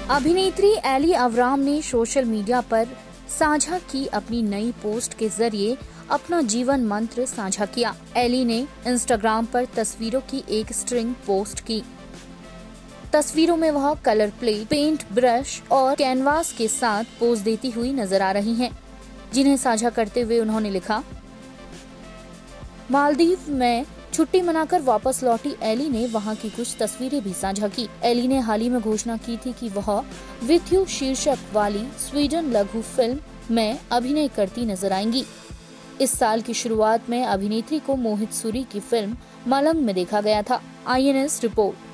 अभिनेत्री Elli Avram ने social media पर साझा की अपनी नई पोस्ट के जरिए अपना जीवन मंत्र साझा किया। एली ने इंस्टाग्राम पर तस्वीरों की एक स्ट्रिंग पोस्ट की। तस्वीरों में वह कलर प्लेट, पेंट ब्रश और कैनवास के साथ पोज देती हुई नजर आ रही हैं, जिन्हें साझा करते हुए उन्होंने लिखा, मालदीव में छुट्टी मनाकर वापस लौटी एली ने वहां की कुछ तस्वीरें भी साझा की। एली ने हाल ही में घोषणा की थी कि वह विथ यू शीर्षक वाली स्वीडन लघु फिल्म में अभिनय करती नजर आएंगी। इस साल की शुरुआत में अभिनेत्री को मोहित सूरी की फिल्म मलंग में देखा गया था। INS report.